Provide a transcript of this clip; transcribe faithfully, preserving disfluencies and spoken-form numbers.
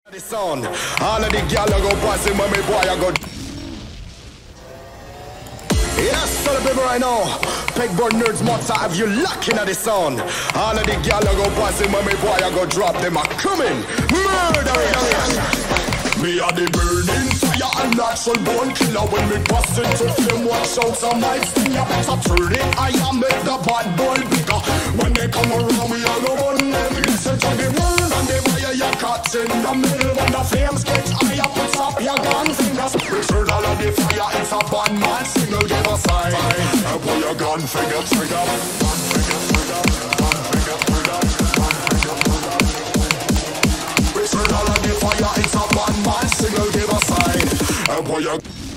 The sound, all of the gyal go passing when me boy I go. Yes, so the people right now, Pegboard Nerds Monster have you locking at the sound. All of the gyal go passing when me boy I go drop them a coming. Murder it. Me a the burning fire and natural born killer. When me bust into flame, watch out some my finger. Better turn it, I am make the bad boy bigger. When they come around me I go on them. Listen to the word and the fire you cut in the middle. When the flames get higher, put up your gun fingers. Return all of the fire, it's a bad man single, give a sign. And put your gun finger trigger. Gun finger trigger, gun finger trigger, gun finger trigger. Return all of the fire, it's a bad man single, give a sign. And put your